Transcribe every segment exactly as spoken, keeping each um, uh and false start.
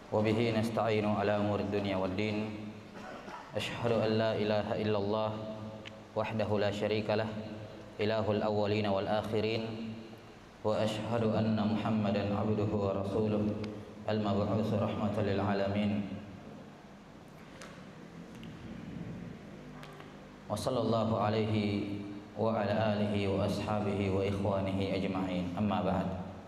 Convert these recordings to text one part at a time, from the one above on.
وبه نستعين على أمور الدنيا والدين أشهد أن لا إله إلا الله وحده لا شريك له إله الأولين والآخرين وأشهد أن محمدا عبده ورسوله المبعوث رحمة للعالمين وصلى الله عليه وعلى آله وأصحابه وإخوانه أجمعين أما بعد.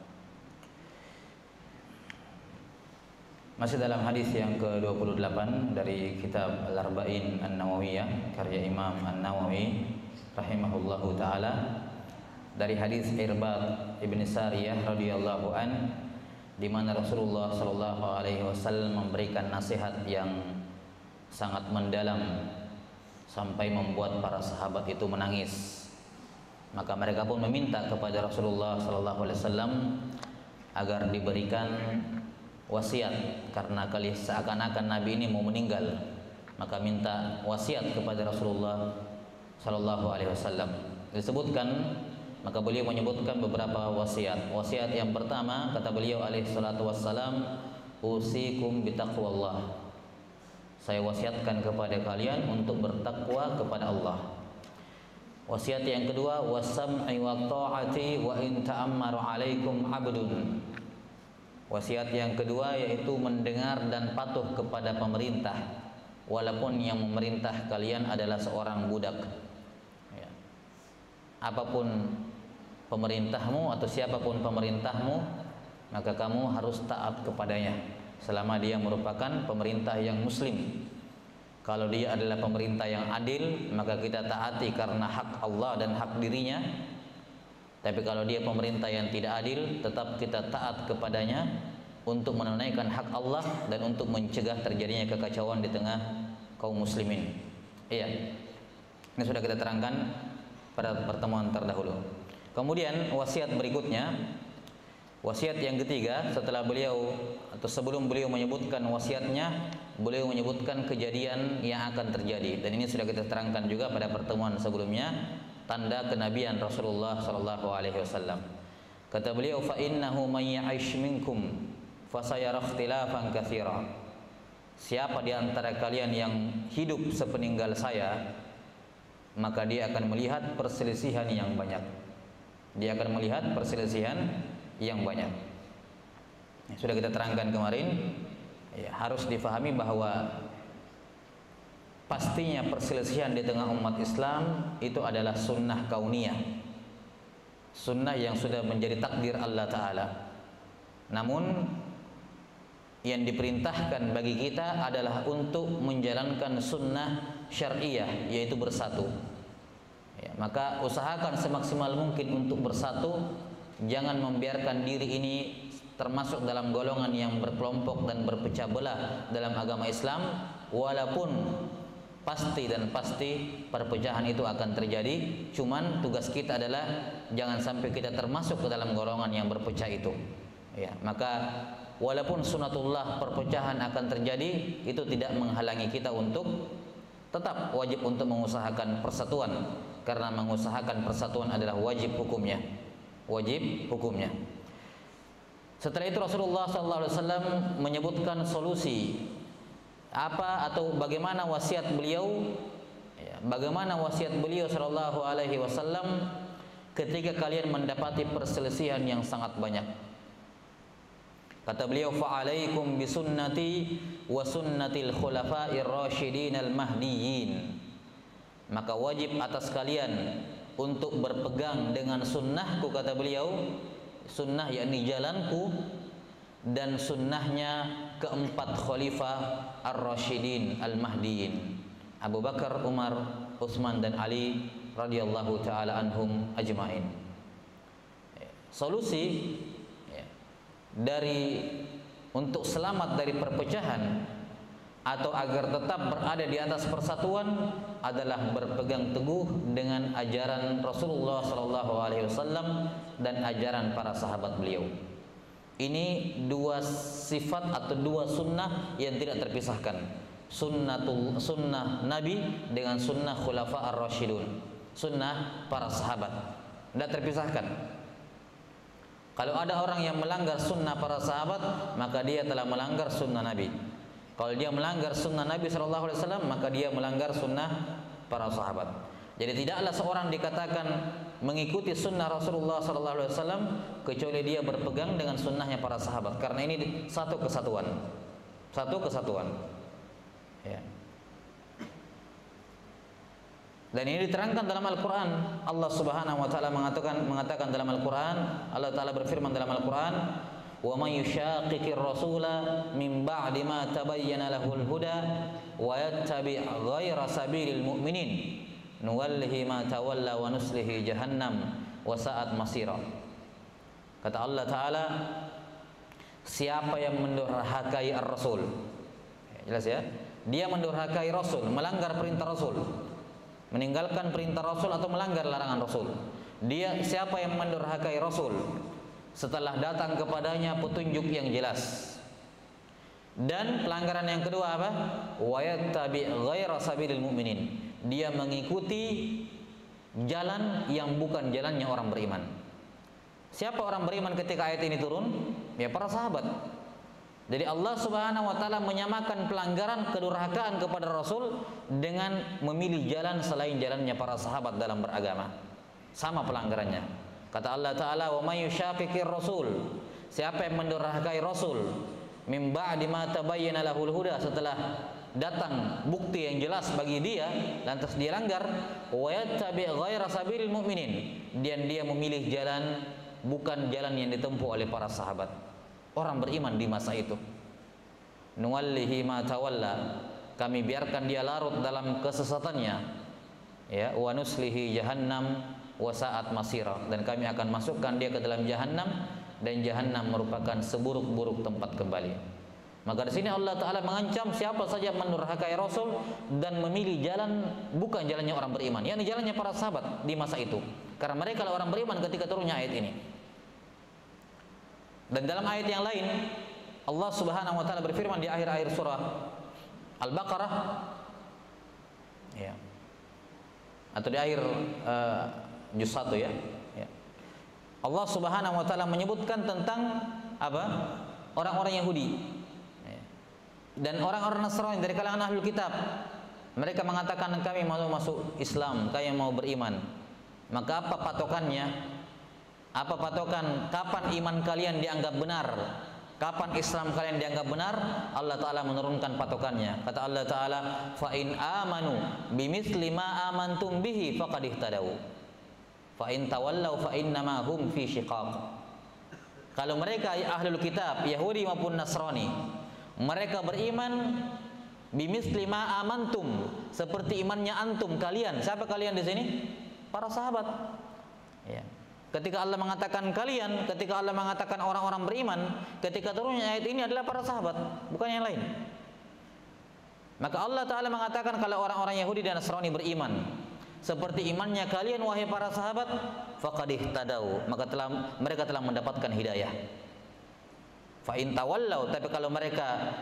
Masih dalam hadis yang ke dua puluh delapan dari kitab Al-Arba'in An-Nawawiyah karya Imam An-Nawawi rahimahullahu taala, dari hadis Irbad ibn Sariyah radhiyallahu an, di mana Rasulullah sallallahu alaihi wasallam memberikan nasihat yang sangat mendalam sampai membuat para sahabat itu menangis. Maka mereka pun meminta kepada Rasulullah sallallahu alaihi wasallam agar diberikan wasiat, karena kali seakan-akan Nabi ini mau meninggal, maka minta wasiat kepada Rasulullah sallallahu alaihi wasallam. Disebutkan, maka beliau menyebutkan beberapa wasiat. Wasiat yang pertama, kata beliau alaihi salatu wassalam, usikum bitaqwallah. Saya wasiatkan kepada kalian untuk bertakwa kepada Allah. Wasiat yang kedua, wasam'i wa ta'ati wa in ta'ammaru alaikum abdun. Wasiat yang kedua yaitu mendengar dan patuh kepada pemerintah, walaupun yang memerintah kalian adalah seorang budak. Ya. Apapun pemerintahmu atau siapapun pemerintahmu, maka kamu harus taat kepadanya selama dia merupakan pemerintah yang muslim. Kalau dia adalah pemerintah yang adil, maka kita taati karena hak Allah dan hak dirinya. Tapi kalau dia pemerintah yang tidak adil, tetap kita taat kepadanya untuk menunaikan hak Allah dan untuk mencegah terjadinya kekacauan di tengah kaum muslimin. Iya, ini sudah kita terangkan pada pertemuan terdahulu. Kemudian wasiat berikutnya, wasiat yang ketiga, setelah beliau atau sebelum beliau menyebutkan wasiatnya, beliau menyebutkan kejadian yang akan terjadi, dan ini sudah kita terangkan juga pada pertemuan sebelumnya, tanda kenabian Rasulullah sallallahu alaihi wasallam. Kata beliau, fa innahu may ya'ish minkum fasayara ikhtilafan katsira. Siapa di antara kalian yang hidup sepeninggal saya, maka dia akan melihat perselisihan yang banyak. Dia akan melihat perselisihan yang banyak. Sudah kita terangkan kemarin, ya, harus difahami bahwa pastinya perselisihan di tengah umat Islam itu adalah sunnah kauniyah, sunnah yang sudah menjadi takdir Allah Ta'ala. Namun yang diperintahkan bagi kita adalah untuk menjalankan sunnah syariah, yaitu bersatu. Ya, maka usahakan semaksimal mungkin untuk bersatu. Jangan membiarkan diri ini termasuk dalam golongan yang berkelompok dan berpecah belah dalam agama Islam, walaupun pasti dan pasti perpecahan itu akan terjadi. Cuman tugas kita adalah jangan sampai kita termasuk ke dalam golongan yang berpecah itu. Ya, maka walaupun sunatullah perpecahan akan terjadi, itu tidak menghalangi kita untuk tetap wajib untuk mengusahakan persatuan, karena mengusahakan persatuan adalah wajib hukumnya. Wajib hukumnya. Setelah itu Rasulullah sallallahu alaihi wasallam menyebutkan solusi apa atau bagaimana wasiat beliau, ya, bagaimana wasiat beliau sallallahu alaihi wasallam ketika kalian mendapati perselisihan yang sangat banyak. Kata beliau, fa alaikum bisunnati wa sunnatil khulafa'ir rasyidin al mahdiyyin. Maka wajib atas kalian untuk berpegang dengan sunnahku, kata beliau, sunnah yakni jalanku, dan sunnahnya keempat khalifah ar-rasyidin al-mahdiyin, Abu Bakar, Umar, Utsman dan Ali radhiyallahu taala anhum ajmain. Solusi ya, dari untuk selamat dari perpecahan atau agar tetap berada di atas persatuan adalah berpegang teguh dengan ajaran Rasulullah sallallahu alaihi wasallam dan ajaran para sahabat beliau. Ini dua sifat atau dua sunnah yang tidak terpisahkan. Sunnatul sunnah Nabi dengan sunnah khulafa ar-rasyidun, sunnah para sahabat, tidak terpisahkan. Kalau ada orang yang melanggar sunnah para sahabat, maka dia telah melanggar sunnah Nabi. Kalau dia melanggar sunnah Nabi shallallahu alaihi wasallam, maka dia melanggar sunnah para sahabat. Jadi tidaklah seorang dikatakan mengikuti sunnah Rasulullah shallallahu alaihi wasallam kecuali dia berpegang dengan sunnahnya para sahabat. Karena ini satu kesatuan, satu kesatuan. Ya. Dan ini diterangkan dalam Al-Quran. Allah Subhanahu Wa Taala mengatakan mengatakan dalam Al-Quran. Allah Taala berfirman dalam Al-Quran, "Wa man yushaqiqir rasula min ba'di ma tabayyana lahul huda wa yattabi' ghayra sabilil mu'minin nuwallihi ma tawalla wa nuslihi jahannam wa sa'at masira." Kata Allah Taala, siapa yang mendurhakai ar-rasul, jelas ya, dia mendurhakai Rasul, melanggar perintah Rasul, meninggalkan perintah Rasul atau melanggar larangan Rasul. Dia siapa yang mendurhakai Rasul setelah datang kepadanya petunjuk yang jelas. Dan pelanggaran yang kedua apa? Wa yattabi' ghaira sabilil mu'minin. Dia mengikuti jalan yang bukan jalannya orang beriman. Siapa orang beriman ketika ayat ini turun? Ya para sahabat. Jadi Allah Subhanahu Wa Taala menyamakan pelanggaran kedurhakaan kepada Rasul dengan memilih jalan selain jalannya para sahabat dalam beragama. Sama pelanggarannya. Kata Allah Taala, "Wa may yushaqiqir rasul." Siapa yang mendurhakai Rasul mim ba'di ma tabayyana lahul huda, setelah datang bukti yang jelas bagi dia lantas dia langgar, wa yattabi' ghaira sabilil mu'minin, dan dia memilih jalan bukan jalan yang ditempuh oleh para sahabat, orang beriman di masa itu. Nuwallihi ma tawalla, kami biarkan dia larut dalam kesesatannya, ya, wa nuslihi jahannam wa sa'at masira, dan kami akan masukkan dia ke dalam jahannam, dan jahannam merupakan seburuk-buruk tempat kembali. Maka di sini Allah Taala mengancam siapa saja mendurhakai Rasul dan memilih jalan bukan jalannya orang beriman, yakni jalannya para sahabat di masa itu, karena mereka adalah orang beriman ketika turunnya ayat ini. Dan dalam ayat yang lain Allah Subhanahu Wa Taala berfirman di akhir-akhir surah Al-Baqarah, ya, atau di akhir uh, juz satu, ya, ya. Allah Subhanahu Wa Taala menyebutkan tentang apa? Orang-orang Yahudi, ya, dan orang-orang Nasrani dari kalangan Ahlul Kitab. Mereka mengatakan kami mau masuk Islam, kami mau beriman. Maka apa patokannya? Apa patokan kapan iman kalian dianggap benar? Kapan Islam kalian dianggap benar? Allah Ta'ala menurunkan patokannya. Kata Allah Ta'ala, fa in amanu bimithli ma amantum bihi faqad ihtadaw. Fa in tawallaw fa innama hum fi shiqaq. Kalau mereka Ahlul Kitab, Yahudi maupun Nasrani, mereka beriman bimithli ma amantum, seperti imannya antum kalian. Siapa kalian di sini? Para sahabat. Ya. Ketika Allah mengatakan kalian, ketika Allah mengatakan orang-orang beriman, ketika turunnya ayat ini adalah para sahabat, bukan yang lain. Maka Allah Ta'ala mengatakan kalau orang-orang Yahudi dan Nasrani beriman seperti imannya kalian wahai para sahabat, faqad ihtadaw, maka telah mereka telah mendapatkan hidayah. Fa in tawallaw, tapi kalau mereka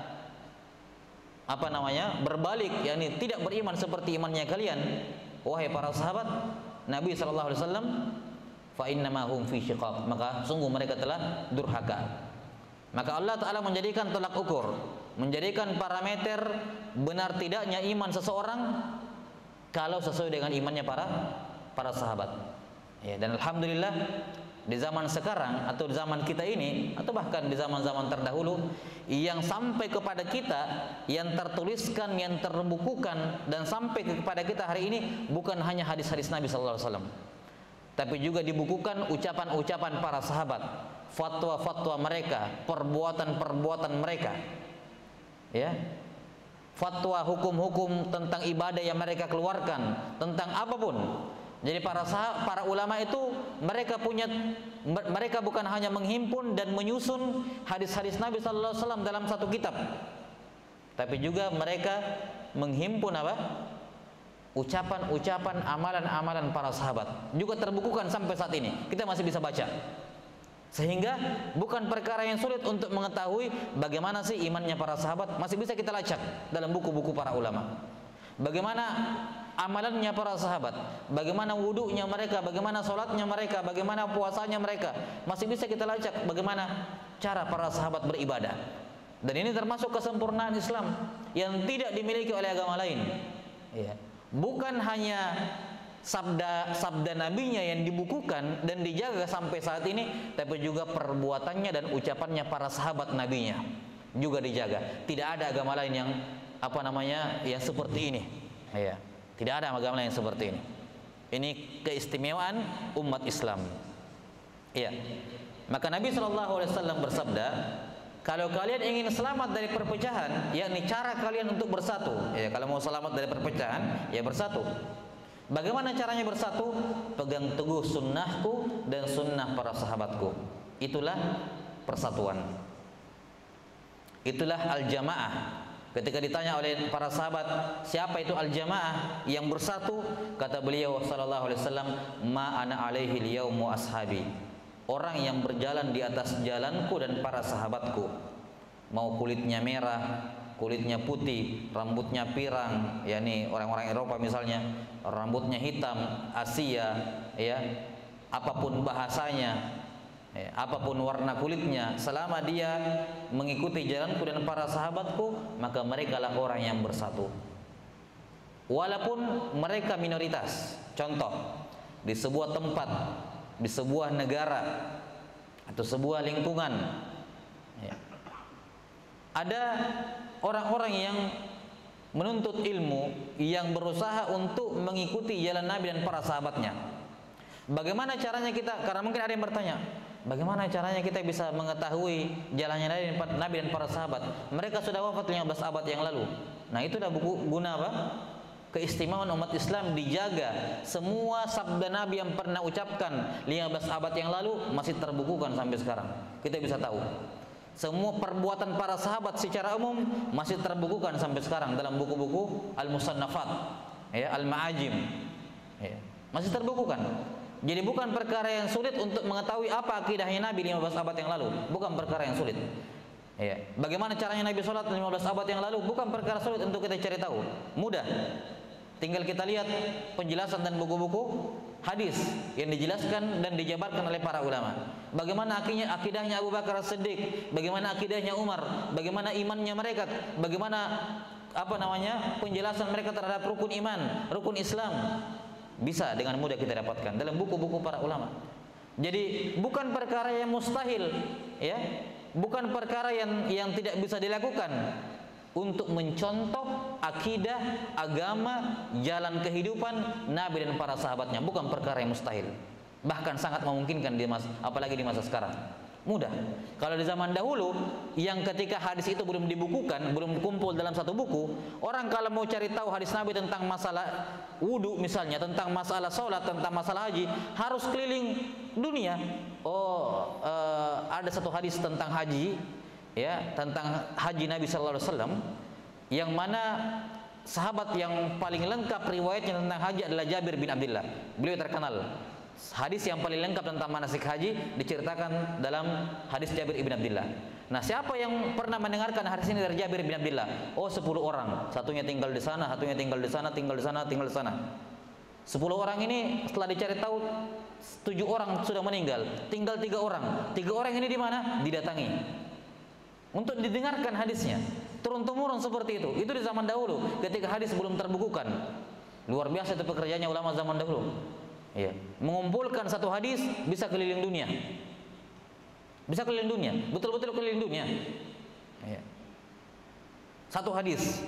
apa namanya? berbalik, yakni tidak beriman seperti imannya kalian wahai para sahabat Nabi sallallahu alaihi wasallam, fa innama hum fi shiqaq, maka sungguh mereka telah durhaka. Maka Allah Ta'ala menjadikan tolak ukur, menjadikan parameter benar tidaknya iman seseorang kalau sesuai dengan imannya para para sahabat. Ya, dan alhamdulillah di zaman sekarang atau di zaman kita ini atau bahkan di zaman-zaman terdahulu yang sampai kepada kita, yang tertuliskan, yang terbukukan dan sampai kepada kita hari ini bukan hanya hadis-hadis Nabi sallallahu alaihi wasallam, tapi juga dibukukan ucapan-ucapan para sahabat, fatwa-fatwa mereka, perbuatan-perbuatan mereka, ya, fatwa hukum-hukum tentang ibadah yang mereka keluarkan, tentang apapun. Jadi para sahabat, para ulama itu mereka punya, mereka bukan hanya menghimpun dan menyusun hadis-hadis Nabi sallallahu alaihi wasallam dalam satu kitab, tapi juga mereka menghimpun apa? ucapan-ucapan, amalan-amalan para sahabat, juga terbukukan sampai saat ini. Kita masih bisa baca. Sehingga bukan perkara yang sulit untuk mengetahui bagaimana sih imannya para sahabat, masih bisa kita lacak dalam buku-buku para ulama. Bagaimana amalannya para sahabat, bagaimana wudunya mereka, bagaimana sholatnya mereka, bagaimana puasanya mereka, masih bisa kita lacak bagaimana cara para sahabat beribadah. Dan ini termasuk kesempurnaan Islam yang tidak dimiliki oleh agama lain. Ya. Bukan hanya sabda sabda nabinya yang dibukukan dan dijaga sampai saat ini, tapi juga perbuatannya dan ucapannya para sahabat nabinya juga dijaga. Tidak ada agama lain yang apa namanya yang seperti ini. Ya. Tidak ada agama lain yang seperti ini. Ini keistimewaan umat Islam. Iya. Maka Nabi shallallahu alaihi wasallam bersabda, kalau kalian ingin selamat dari perpecahan, yakni cara kalian untuk bersatu. Ya, kalau mau selamat dari perpecahan, ya bersatu. Bagaimana caranya bersatu? Pegang teguh sunnahku dan sunnah para sahabatku. Itulah persatuan. Itulah al-jamaah. Ketika ditanya oleh para sahabat, siapa itu al-jamaah yang bersatu? Kata beliau sallallahu alaihi wasallam, ma ana alaihi al-yaumu ashabi. Orang yang berjalan di atas jalanku dan para sahabatku. Mau kulitnya merah, kulitnya putih, rambutnya pirang, yakni orang-orang Eropa misalnya, rambutnya hitam, Asia, ya, apapun bahasanya, ya, apapun warna kulitnya, selama dia mengikuti jalanku dan para sahabatku, maka mereka lah orang yang bersatu. Walaupun mereka minoritas. Contoh, di sebuah tempat, di sebuah negara atau sebuah lingkungan, ya, ada orang-orang yang menuntut ilmu yang berusaha untuk mengikuti jalan Nabi dan para sahabatnya. Bagaimana caranya kita? Karena mungkin ada yang bertanya, bagaimana caranya kita bisa mengetahui jalannya Nabi dan para sahabat? Mereka sudah wafat lima belas abad yang lalu. Nah, itu dah buku guna apa? Keistimewaan umat Islam dijaga. Semua sabda Nabi yang pernah ucapkan lima belas abad yang lalu masih terbukukan sampai sekarang. Kita bisa tahu. Semua perbuatan para sahabat secara umum masih terbukukan sampai sekarang dalam buku-buku al-musannafat, ya, al-ma'ajim, ya, masih terbukukan. Jadi bukan perkara yang sulit untuk mengetahui apa akidahnya Nabi lima belas abad yang lalu, bukan perkara yang sulit. Ya. Bagaimana caranya Nabi sholat lima belas abad yang lalu, bukan perkara sulit untuk kita cari tahu, mudah. Tinggal kita lihat penjelasan dan buku-buku hadis yang dijelaskan dan dijabarkan oleh para ulama. Bagaimana akidahnya, akidahnya Abu Bakar As-Siddiq, bagaimana akidahnya Umar, bagaimana imannya mereka, bagaimana apa namanya penjelasan mereka terhadap rukun iman, rukun Islam, bisa dengan mudah kita dapatkan dalam buku-buku para ulama. Jadi bukan perkara yang mustahil, ya, bukan perkara yang yang tidak bisa dilakukan. Untuk mencontoh akidah, agama, jalan kehidupan Nabi dan para sahabatnya, bukan perkara yang mustahil. Bahkan sangat memungkinkan di masa, apalagi di masa sekarang. Mudah. Kalau di zaman dahulu yang ketika hadis itu belum dibukukan, belum kumpul dalam satu buku, orang kalau mau cari tahu hadis Nabi tentang masalah wudu misalnya, tentang masalah sholat, tentang masalah haji, harus keliling dunia. Oh, uh, ada satu hadis tentang haji, ya, tentang haji Nabi sallallahu alaihi wasallam, yang mana sahabat yang paling lengkap riwayatnya tentang haji adalah Jabir bin Abdullah. Beliau terkenal. Hadis yang paling lengkap tentang manasik haji diceritakan dalam hadis Jabir bin Abdullah. Nah, siapa yang pernah mendengarkan hadis ini dari Jabir bin Abdullah? Oh, sepuluh orang. Satunya tinggal di sana, satunya tinggal di sana, tinggal di sana, tinggal di sana. Sepuluh orang ini setelah dicari tahu, tujuh orang sudah meninggal. Tinggal tiga orang. Tiga orang ini di mana? Didatangi untuk didengarkan hadisnya. Turun-temurun seperti itu. Itu di zaman dahulu ketika hadis belum terbukukan. Luar biasa itu pekerjaannya ulama zaman dahulu. Ya, mengumpulkan satu hadis bisa keliling dunia. Bisa keliling dunia, betul-betul keliling dunia. Ya. Satu hadis.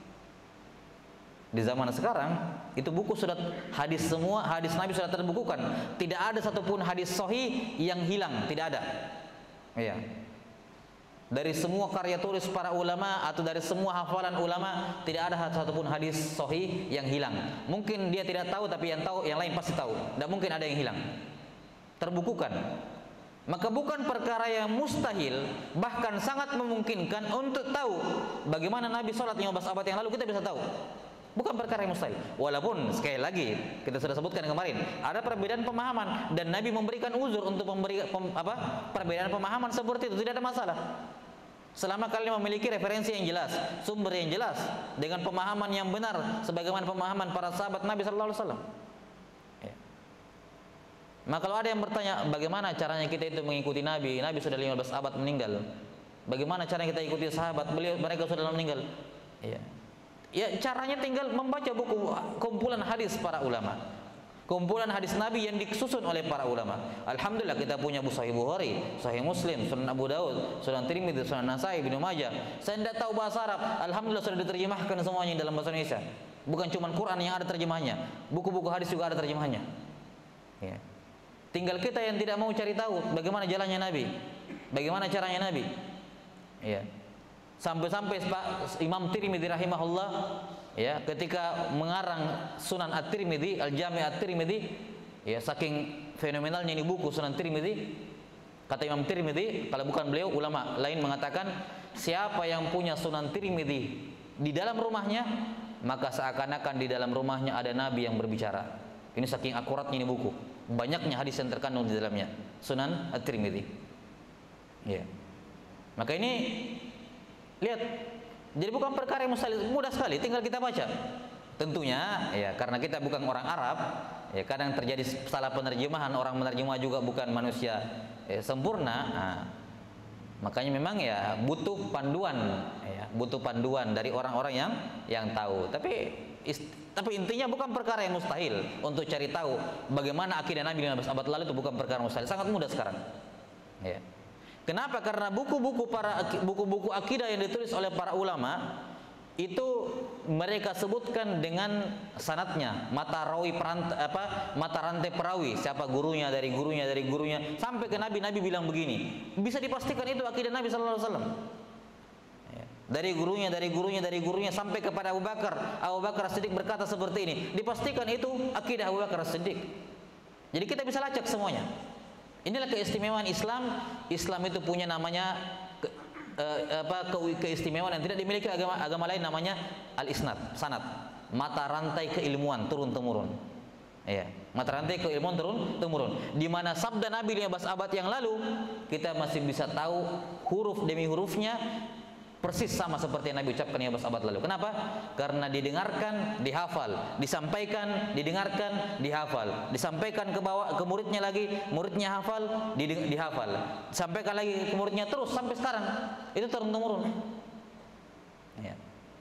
Di zaman sekarang itu buku sudah hadis, semua hadis Nabi sudah terbukukan. Tidak ada satupun hadis sahih yang hilang, tidak ada. Ya. Dari semua karya tulis para ulama atau dari semua hafalan ulama, tidak ada satupun hadis sahih yang hilang. Mungkin dia tidak tahu, tapi yang tahu yang lain pasti tahu. Tidak mungkin ada yang hilang. Terbukukan. Maka bukan perkara yang mustahil, bahkan sangat memungkinkan untuk tahu bagaimana Nabi sholat lima belas abad yang lalu, kita bisa tahu. Bukan perkara yang mustahil. Walaupun sekali lagi kita sudah sebutkan kemarin, ada perbedaan pemahaman dan Nabi memberikan uzur untuk memberi pem, apa? Perbedaan pemahaman seperti itu, tidak ada masalah. Selama kalian memiliki referensi yang jelas, sumber yang jelas, dengan pemahaman yang benar, sebagaimana pemahaman para sahabat Nabi Sallallahu Alaihi Wasallam. Ya. Maka kalau ada yang bertanya, bagaimana caranya kita itu mengikuti Nabi? Nabi sudah lima belas abad meninggal. Bagaimana caranya kita ikuti sahabat? Beliau mereka sudah meninggal. Ya. Ya, caranya tinggal membaca buku kumpulan hadis para ulama. Kumpulan hadis Nabi yang disusun oleh para ulama. Alhamdulillah kita punya Sahih Bukhari, Sahih Muslim, Sunan Abu Daud, Sunan Tirmidzi, Sunan Nasai, Ibnu Majah. Saya tidak tahu bahasa Arab. Alhamdulillah sudah diterjemahkan semuanya dalam bahasa Indonesia. Bukan cuma Quran yang ada terjemahnya, buku-buku hadis juga ada terjemahnya. Ya. Tinggal kita yang tidak mau cari tahu bagaimana jalannya Nabi, bagaimana caranya Nabi. Ya. Sampai-sampai Pak Imam Tirmidzi rahimahullah, ya, ketika mengarang Sunan At-Tirmidzi, Al-Jami' At-Tirmidzi, ya, saking fenomenalnya ini buku Sunan Tirmidzi, kata Imam Tirmidzi, kalau bukan beliau ulama lain mengatakan, siapa yang punya Sunan Tirmidzi di dalam rumahnya, maka seakan-akan di dalam rumahnya ada Nabi yang berbicara. Ini saking akuratnya ini buku, banyaknya hadis yang terkandung di dalamnya, Sunan At-Tirmidzi. Ya. Maka ini lihat, jadi bukan perkara yang mustahil, mudah sekali, tinggal kita baca. Tentunya, ya, karena kita bukan orang Arab, ya, kadang terjadi salah penerjemahan, orang menerjemah juga bukan manusia ya, sempurna. Nah, makanya memang ya butuh panduan, ya, butuh panduan dari orang-orang yang yang tahu. Tapi ist, tapi intinya bukan perkara yang mustahil untuk cari tahu bagaimana akidah Nabi lima belas abad lalu, itu bukan perkara mustahil, sangat mudah sekarang. Ya. Kenapa? Karena buku-buku para buku-buku akidah yang ditulis oleh para ulama itu mereka sebutkan dengan sanadnya, mata rawi perant, apa mata rantai perawi, siapa gurunya dari gurunya dari gurunya sampai ke Nabi. Nabi bilang begini, bisa dipastikan itu akidah Nabi Sallallahu Alaihi Wasallam. Dari gurunya, dari gurunya, dari gurunya sampai kepada Abu Bakar. Abu Bakar As-Siddiq berkata seperti ini, dipastikan itu akidah Abu Bakar As-Siddiq. Jadi kita bisa lacak semuanya. Inilah keistimewaan Islam. Islam itu punya namanya ke, eh, apa ke, keistimewaan yang tidak dimiliki agama agama lain, namanya al-isnad, sanad, mata rantai keilmuan turun temurun. Ya, mata rantai keilmuan turun temurun. Di mana sabda Nabi lima belas abad yang lalu kita masih bisa tahu huruf demi hurufnya persis sama seperti yang Nabi ucapkan lima belas abad lalu. Kenapa? Karena didengarkan, dihafal, disampaikan, didengarkan, dihafal, disampaikan ke bawah ke muridnya lagi, muridnya hafal, dihafal, disampaikan lagi ke muridnya, terus sampai sekarang. Itu turun temurun. Ya.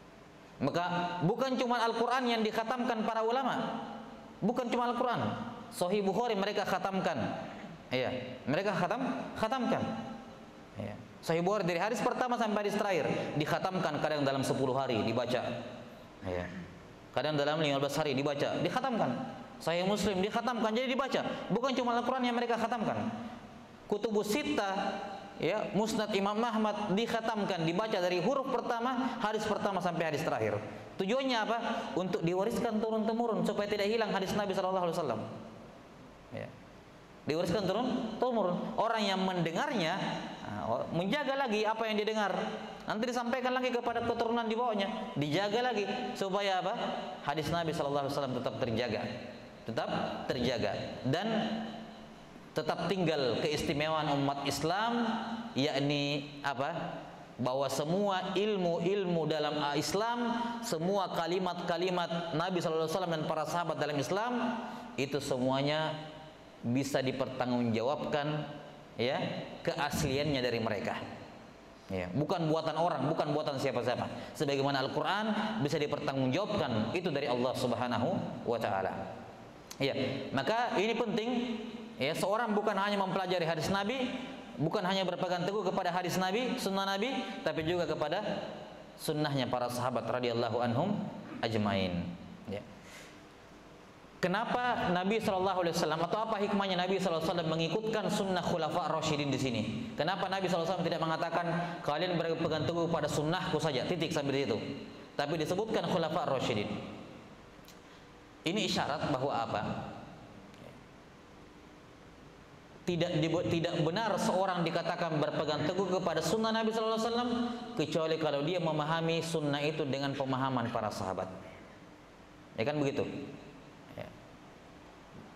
Maka bukan cuma Al-Quran yang dikhatamkan para ulama, bukan cuma Al-Quran. Sahih Bukhari mereka khatamkan, ya, mereka khatam, khatamkan. Ya. Sahih Bukhari dari hadis pertama sampai hadis terakhir dikhatamkan, kadang dalam sepuluh hari dibaca, ya, kadang dalam lima belas hari dibaca, dikhatamkan. Sahih Muslim dikhatamkan, jadi dibaca. Bukan cuma Al-Quran yang mereka khatamkan. Kutubus Sittah, ya, Musnad Imam Ahmad dikhatamkan, dibaca dari huruf pertama, hadis pertama sampai hadis terakhir. Tujuannya apa? Untuk diwariskan turun temurun supaya tidak hilang hadis Nabi Sallallahu Alaihi Wasallam. Ya. Diwariskan turun temurun. Orang yang mendengarnya menjaga lagi apa yang didengar, nanti disampaikan lagi kepada keturunan di bawahnya, dijaga lagi supaya apa? Hadis Nabi Sallallahu Alaihi Wasallam tetap terjaga, tetap terjaga, dan tetap tinggal keistimewaan umat Islam, yakni apa? Bahwa semua ilmu-ilmu dalam Islam, semua kalimat-kalimat Nabi Sallallahu Alaihi Wasallam dan para sahabat dalam Islam, itu semuanya bisa dipertanggungjawabkan, ya, keasliannya dari mereka, ya, bukan buatan orang, bukan buatan siapa-siapa. Sebagaimana Al-Quran bisa dipertanggungjawabkan itu dari Allah Subhanahu wa Ta'ala. Ya, maka ini penting, ya, seorang bukan hanya mempelajari hadis Nabi, bukan hanya berpegang teguh kepada hadis Nabi, sunnah Nabi, tapi juga kepada sunnahnya para sahabat radhiyallahu anhum ajmain. Ya. Kenapa Nabi Shallallahu Alaihi Wasallam, atau apa hikmahnya Nabi Shallallahu Alaihi Wasallam mengikutkan sunnah Khulafa Rasyidin di sini? Kenapa Nabi Shallallahu Alaihi Wasallam tidak mengatakan kalian berpegang teguh pada sunnahku saja, titik sampai di situ? Tapi disebutkan Khulafa Rasyidin. Ini isyarat bahwa apa? Tidak tidak benar seorang dikatakan berpegang teguh kepada sunnah Nabi Shallallahu Alaihi Wasallam kecuali kalau dia memahami sunnah itu dengan pemahaman para sahabat. Ya kan begitu?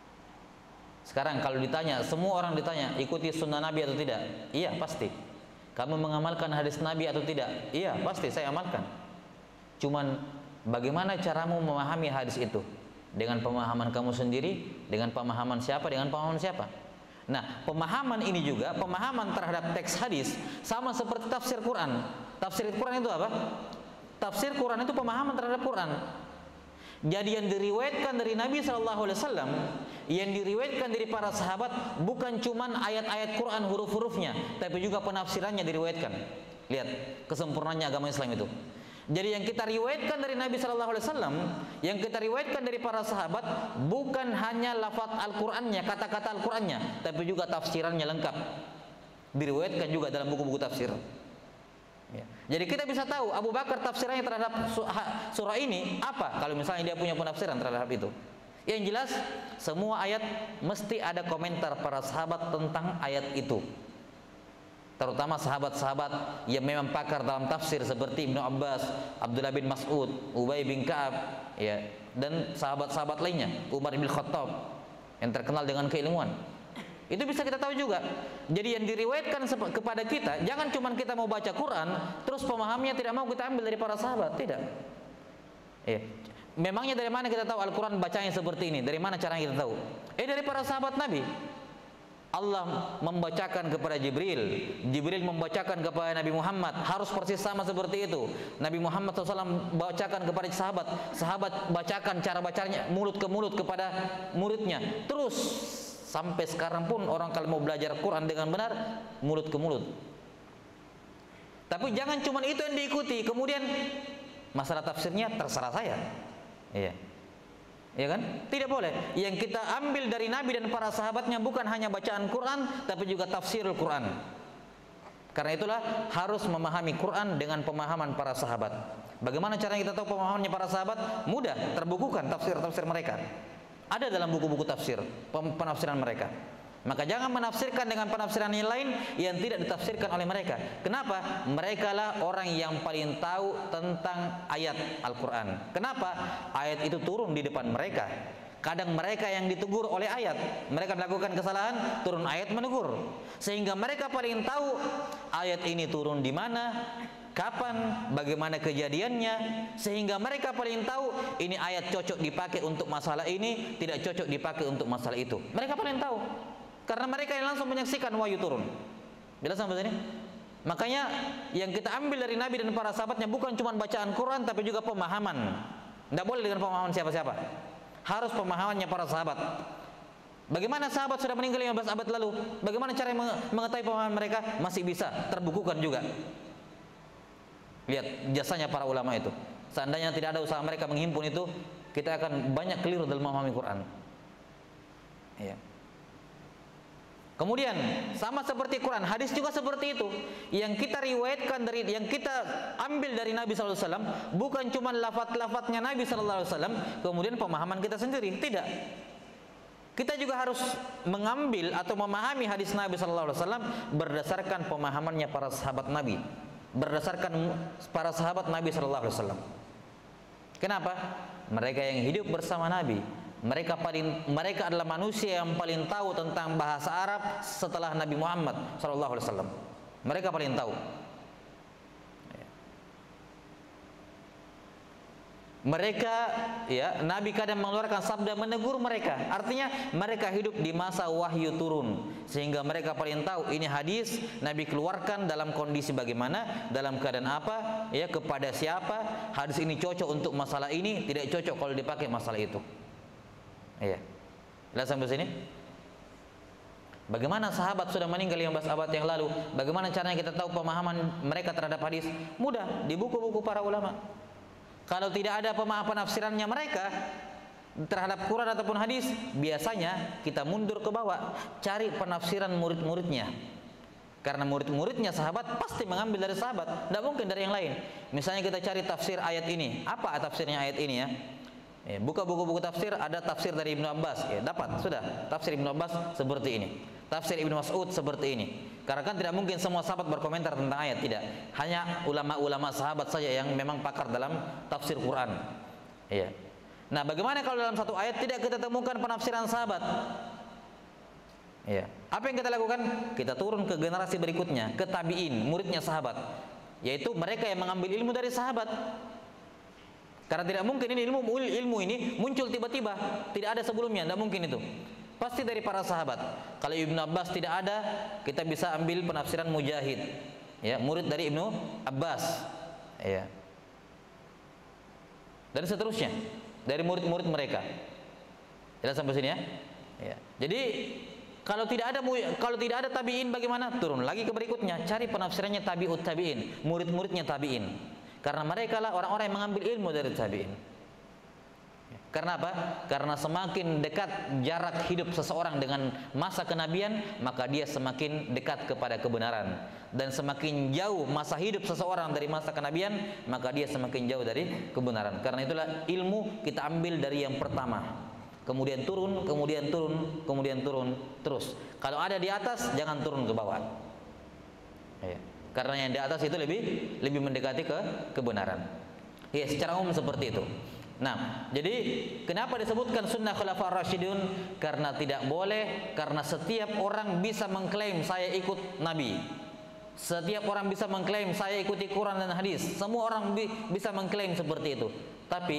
Sekarang kalau ditanya, semua orang ditanya ikuti sunnah Nabi atau tidak? Iya, pasti. Kamu mengamalkan hadis Nabi atau tidak? Iya, pasti saya amalkan. Cuman bagaimana caramu memahami hadis itu? Dengan pemahaman kamu sendiri, dengan pemahaman siapa, dengan pemahaman siapa? Nah, pemahaman ini juga, pemahaman terhadap teks hadis sama seperti tafsir Quran. Tafsir Quran itu apa? Tafsir Quran itu pemahaman terhadap Quran. Jadi yang diriwayatkan dari Nabi shallallahu alaihi wasallam, yang diriwayatkan dari para sahabat bukan cuman ayat-ayat Quran huruf-hurufnya, tapi juga penafsirannya diriwayatkan. Lihat kesempurnaannya agama Islam itu. Jadi yang kita riwayatkan dari Nabi shallallahu alaihi wasallam, yang kita riwayatkan dari para sahabat bukan hanya lafaz Al-Qur'annya, kata-kata Al-Qur'annya, tapi juga tafsirannya lengkap. Diriwayatkan juga dalam buku-buku tafsir. Ya. Jadi kita bisa tahu Abu Bakar tafsirannya terhadap surah ini apa kalau misalnya dia punya penafsiran terhadap itu. Yang jelas semua ayat mesti ada komentar para sahabat tentang ayat itu. Terutama sahabat-sahabat yang memang pakar dalam tafsir seperti Ibnu Abbas, Abdullah bin Mas'ud, Ubay bin Ka'ab, ya, dan sahabat-sahabat lainnya, Umar bin Khattab yang terkenal dengan keilmuan. Itu bisa kita tahu juga. Jadi yang diriwayatkan kepada kita, jangan cuma kita mau baca Quran, terus pemahamnya tidak mau kita ambil dari para sahabat, tidak. Ya. Memangnya dari mana kita tahu Al-Quran bacanya seperti ini? Dari mana caranya kita tahu? Eh dari para sahabat Nabi. Allah membacakan kepada Jibril, Jibril membacakan kepada Nabi Muhammad, harus persis sama seperti itu. Nabi Muhammad shallallahu alaihi wasallam bacakan kepada sahabat, sahabat bacakan cara bacanya mulut ke mulut kepada muridnya. Terus sampai sekarang pun orang kalau mau belajar Quran dengan benar, mulut ke mulut. Tapi jangan cuma itu yang diikuti, kemudian masalah tafsirnya terserah saya. Iya. Ya kan? Tidak boleh. Yang kita ambil dari Nabi dan para sahabatnya bukan hanya bacaan Quran, tapi juga tafsirul Quran. Karena itulah harus memahami Quran dengan pemahaman para sahabat. Bagaimana caranya kita tahu pemahamannya para sahabat? Mudah, terbukukan tafsir-tafsir mereka. Ada dalam buku-buku tafsir, penafsiran mereka. Maka jangan menafsirkan dengan penafsiran yang lain yang tidak ditafsirkan oleh mereka. Kenapa? Mereka lah orang yang paling tahu tentang ayat Al-Quran. Kenapa? Ayat itu turun di depan mereka. Kadang mereka yang ditegur oleh ayat, mereka melakukan kesalahan, turun ayat menegur. Sehingga mereka paling tahu ayat ini turun di mana, kapan, bagaimana kejadiannya, sehingga mereka paling tahu ini ayat cocok dipakai untuk masalah ini, tidak cocok dipakai untuk masalah itu. Mereka paling tahu. Karena mereka yang langsung menyaksikan wahyu turun. Jelas sampai sini? Makanya yang kita ambil dari Nabi dan para sahabatnya bukan cuma bacaan Quran, tapi juga pemahaman. Tidak boleh dengan pemahaman siapa-siapa. Harus pemahamannya para sahabat. Bagaimana sahabat sudah meninggal lima belas abad lalu? Bagaimana cara mengetahui pemahaman mereka? Masih bisa terbukukan juga. Lihat jasanya para ulama itu. Seandainya tidak ada usaha mereka menghimpun itu, kita akan banyak keliru dalam memahami Quran. Ya. Kemudian sama seperti Quran, hadis juga seperti itu. Yang kita riwayatkan dari, yang kita ambil dari Nabi shallallahu alaihi wasallam bukan cuma lafaz-lafaznya Nabi shallallahu alaihi wasallam, kemudian pemahaman kita sendiri. Tidak. Kita juga harus mengambil atau memahami hadis Nabi shallallahu alaihi wasallam berdasarkan pemahamannya para sahabat Nabi, berdasarkan para sahabat Nabi shallallahu alaihi wasallam. Kenapa? Mereka yang hidup bersama Nabi. Mereka paling, mereka adalah manusia yang paling tahu tentang bahasa Arab setelah Nabi Muhammad shallallahu alaihi wasallam. Mereka paling tahu. Mereka, ya, Nabi kadang mengeluarkan sabda menegur mereka. Artinya mereka hidup di masa wahyu turun, sehingga mereka paling tahu ini hadis Nabi keluarkan dalam kondisi bagaimana, dalam keadaan apa, ya, kepada siapa. Hadis ini cocok untuk masalah ini, tidak cocok kalau dipakai masalah itu. Iya. Lihat sampai sini. Bagaimana sahabat sudah meninggal lima belas abad yang lalu? Bagaimana caranya kita tahu pemahaman mereka terhadap hadis? Mudah, di buku-buku para ulama. Kalau tidak ada pemahaman penafsirannya mereka terhadap Quran ataupun hadis, biasanya kita mundur ke bawah, cari penafsiran murid-muridnya. Karena murid-muridnya sahabat pasti mengambil dari sahabat, tidak mungkin dari yang lain. Misalnya kita cari tafsir ayat ini, apa tafsirnya ayat ini ya? Ya, buka buku-buku tafsir, ada tafsir dari Ibnu Abbas, ya, dapat, sudah. Tafsir Ibnu Abbas seperti ini. Tafsir Ibnu Mas'ud seperti ini. Karena kan tidak mungkin semua sahabat berkomentar tentang ayat, tidak. Hanya ulama-ulama sahabat saja yang memang pakar dalam tafsir Quran. Ya. Nah, bagaimana kalau dalam satu ayat tidak kita temukan penafsiran sahabat? Ya. Apa yang kita lakukan? Kita turun ke generasi berikutnya, ke tabi'in, muridnya sahabat, yaitu mereka yang mengambil ilmu dari sahabat. Karena tidak mungkin ini ilmu ilmu ini muncul tiba-tiba, tidak ada sebelumnya, tidak mungkin itu. Pasti dari para sahabat. Kalau Ibnu Abbas tidak ada, kita bisa ambil penafsiran Mujahid, ya, murid dari Ibnu Abbas, ya. Dan seterusnya dari murid-murid mereka. Jelas sampai sini ya? Ya. Jadi kalau tidak ada kalau tidak ada tabi'in bagaimana? Turun lagi ke berikutnya, cari penafsirannya tabi'ut tabi'in, murid-muridnya tabi'in. Karena mereka lah orang-orang yang mengambil ilmu dari tabi'in. Karena apa? Karena semakin dekat jarak hidup seseorang dengan masa kenabian, maka dia semakin dekat kepada kebenaran. Dan semakin jauh masa hidup seseorang dari masa kenabian, maka dia semakin jauh dari kebenaran. Karena itulah ilmu kita ambil dari yang pertama. Kemudian turun, kemudian turun, kemudian turun terus. Kalau ada di atas, jangan turun ke bawah. Ya. Karena yang di atas itu lebih lebih mendekati ke kebenaran. Ya, secara umum seperti itu. Nah, jadi kenapa disebutkan sunnah khulafaur rasyidun? Karena tidak boleh, karena setiap orang bisa mengklaim saya ikut Nabi. Setiap orang bisa mengklaim saya ikuti Quran dan hadis. Semua orang bi bisa mengklaim seperti itu. Tapi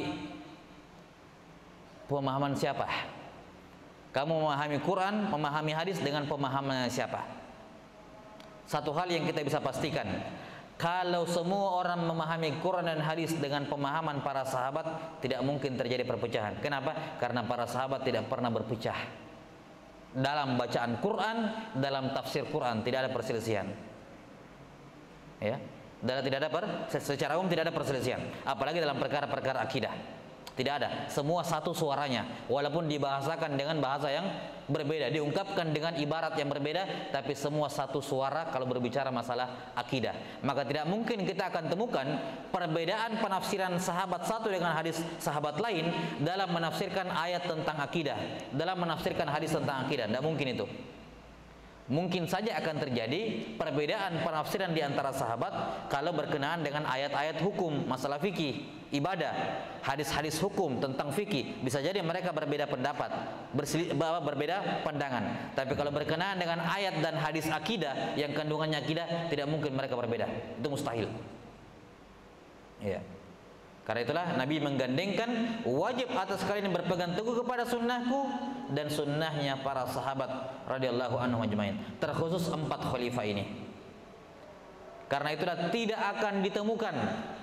pemahaman siapa? Kamu memahami Quran, memahami hadis dengan pemahaman siapa? Satu hal yang kita bisa pastikan, kalau semua orang memahami Quran dan hadis dengan pemahaman para sahabat, tidak mungkin terjadi perpecahan. Kenapa? Karena para sahabat tidak pernah berpecah dalam bacaan Quran, dalam tafsir Quran, tidak ada perselisihan. Ya, tidak ada per, secara umum tidak ada perselisihan. Apalagi dalam perkara-perkara akidah. Tidak ada, semua satu suaranya, walaupun dibahasakan dengan bahasa yang berbeda, diungkapkan dengan ibarat yang berbeda, tapi semua satu suara kalau berbicara masalah akidah. Maka tidak mungkin kita akan temukan perbedaan penafsiran sahabat satu dengan hadis sahabat lain dalam menafsirkan ayat tentang akidah, dalam menafsirkan hadis tentang akidah. Tidak mungkin itu. Mungkin saja akan terjadi perbedaan penafsiran di antara sahabat kalau berkenaan dengan ayat-ayat hukum, masalah fikih, ibadah, hadis-hadis hukum tentang fikih. Bisa jadi mereka berbeda pendapat, berbeda pandangan. Tapi kalau berkenaan dengan ayat dan hadis akidah yang kandungannya akidah, tidak mungkin mereka berbeda. Itu mustahil. Iya. Karena itulah Nabi menggandengkan wajib atas kalian berpegang teguh kepada sunnahku dan sunnahnya para sahabat radhiyallahu anhum ajmain, terkhusus empat khalifah ini. Karena itulah tidak akan ditemukan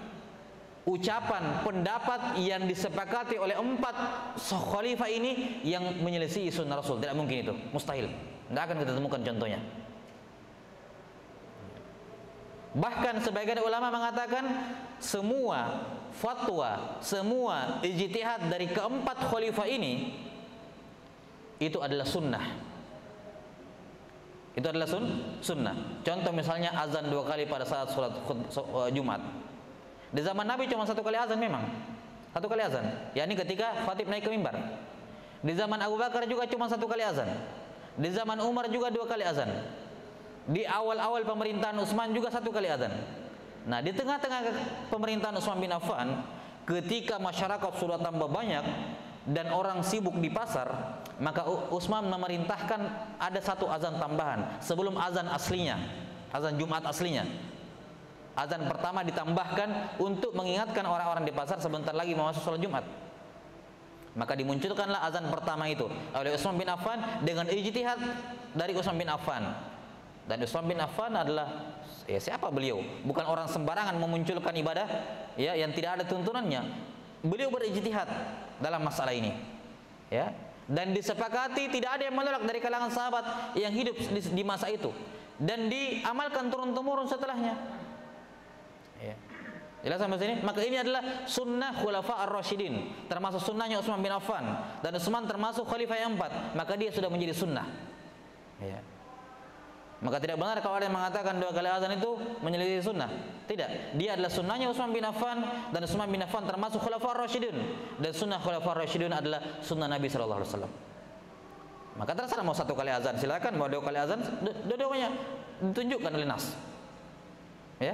ucapan pendapat yang disepakati oleh empat khalifah ini yang menyelisih sunnah Rasul. Tidak mungkin itu, mustahil. Tidak akan kita temukan contohnya. Bahkan sebagian ulama mengatakan semua fatwa, semua ijtihad dari keempat khalifah ini itu adalah sunnah. Itu adalah sun, sunnah. Contoh misalnya azan dua kali pada saat sholat Jumat. Di zaman Nabi cuma satu kali azan memang, satu kali azan. yakni ketika khatib naik ke mimbar. Di zaman Abu Bakar juga cuma satu kali azan. Di zaman Umar juga dua kali azan. Di awal-awal pemerintahan Utsman juga satu kali azan. Nah, di tengah-tengah pemerintahan Utsman bin Affan, ketika masyarakat sudah tambah banyak dan orang sibuk di pasar, maka Utsman memerintahkan ada satu azan tambahan sebelum azan aslinya, azan Jumat aslinya. Azan pertama ditambahkan untuk mengingatkan orang-orang di pasar sebentar lagi mau masuk sholat Jumat. Maka dimunculkanlah azan pertama itu oleh Utsman bin Affan dengan ijtihad dari Utsman bin Affan. Dan Utsman bin Affan adalah ya siapa beliau? Bukan orang sembarangan memunculkan ibadah ya yang tidak ada tuntunannya. Beliau berijtihad dalam masalah ini. Ya. Dan disepakati tidak ada yang menolak dari kalangan sahabat yang hidup di, di masa itu dan diamalkan turun-temurun setelahnya. Ya. Jelas sampai sini? Maka ini adalah sunnah khulafa ar-rasyidin, termasuk sunnahnya Utsman bin Affan, dan Utsman termasuk khalifah yang empat, maka dia sudah menjadi sunnah. Ya. Maka tidak benar kalau ada yang mengatakan dua kali azan itu menyelisih sunnah. Tidak, dia adalah sunnahnya Utsman bin Affan, dan Utsman bin Affan termasuk khulafa ar-rasyidin, dan sunnah khulafa ar-rasyidin adalah sunnah Nabi sallallahu alaihi wasallam. Maka terserah mau satu kali azan silakan, mau dua kali azan, dua-duanya ditunjukkan oleh nas. Ya.